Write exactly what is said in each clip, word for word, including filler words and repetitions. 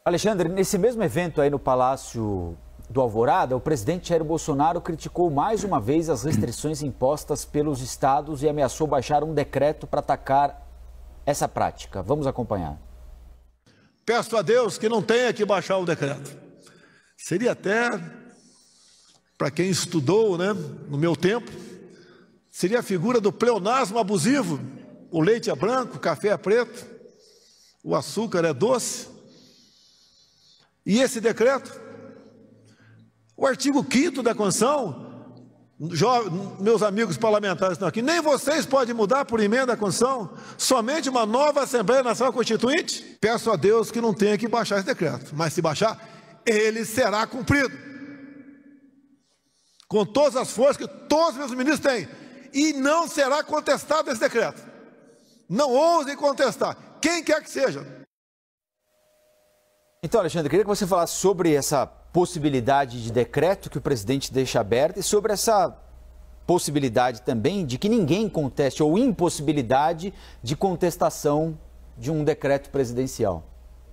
Alexandre, nesse mesmo evento aí no Palácio do Alvorada, o presidente Jair Bolsonaro criticou mais uma vez as restrições impostas pelos estados e ameaçou baixar um decreto para atacar essa prática. Vamos acompanhar. Peço a Deus que não tenha que baixar o decreto. Seria até, para quem estudou, né, no meu tempo, seria a figura do pleonasmo abusivo. O leite é branco, o café é preto, o açúcar é doce. E esse decreto, o artigo quinto da Constituição, meus amigos parlamentares estão aqui, nem vocês podem mudar por emenda à Constituição, somente uma nova Assembleia Nacional Constituinte. Peço a Deus que não tenha que baixar esse decreto, mas se baixar, ele será cumprido. Com todas as forças que todos os meus ministros têm. E não será contestado esse decreto. Não ousem contestar, quem quer que seja. Então, Alexandre, queria que você falasse sobre essa possibilidade de decreto que o presidente deixa aberta e sobre essa possibilidade também de que ninguém conteste ou impossibilidade de contestação de um decreto presidencial.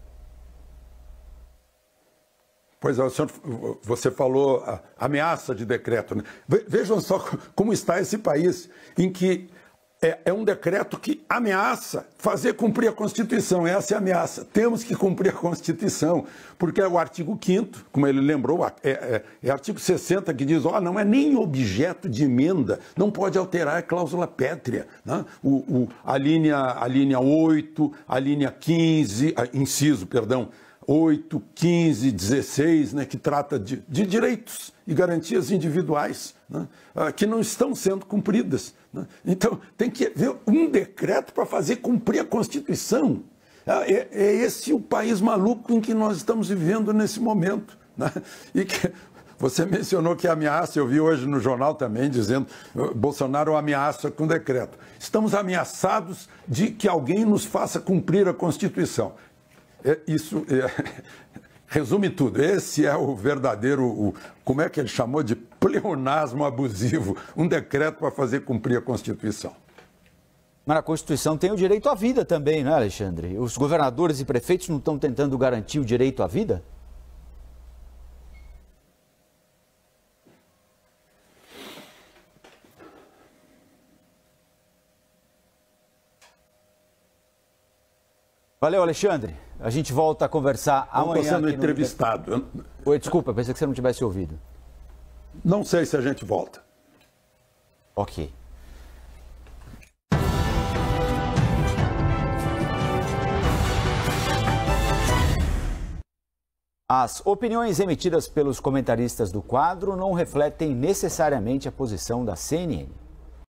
Pois é, o senhor, você falou a ameaça de decreto, né? Vejam só como está esse país em que É, é um decreto que ameaça fazer cumprir a Constituição. Essa é a ameaça. Temos que cumprir a Constituição, porque é o artigo quinto, como ele lembrou, é, é, é artigo sessenta que diz, ó, não é nem objeto de emenda, não pode alterar a cláusula pétrea. Né? O, o, a, linha, a linha oito, a linha quinze, a, inciso, perdão, oito, quinze, dezesseis, né, que trata de, de direitos e garantias individuais, né, que não estão sendo cumpridas. Né? Então, tem que haver um decreto para fazer cumprir a Constituição. É, é esse o país maluco em que nós estamos vivendo nesse momento. Né? E que você mencionou que ameaça, eu vi hoje no jornal também dizendo Bolsonaro ameaça com decreto. Estamos ameaçados de que alguém nos faça cumprir a Constituição. É, isso é, resume tudo. Esse é o verdadeiro, o, como é que ele chamou de pleonasmo abusivo, um decreto para fazer cumprir a Constituição. Mas a Constituição tem o direito à vida também, não é, Alexandre? Os governadores e prefeitos não estão tentando garantir o direito à vida? Valeu, Alexandre. A gente volta a conversar eu amanhã. Estou sendo aqui entrevistado. No... Oi, desculpa, pensei que você não tivesse ouvido. Não sei se a gente volta. Ok. As opiniões emitidas pelos comentaristas do quadro não refletem necessariamente a posição da C N N.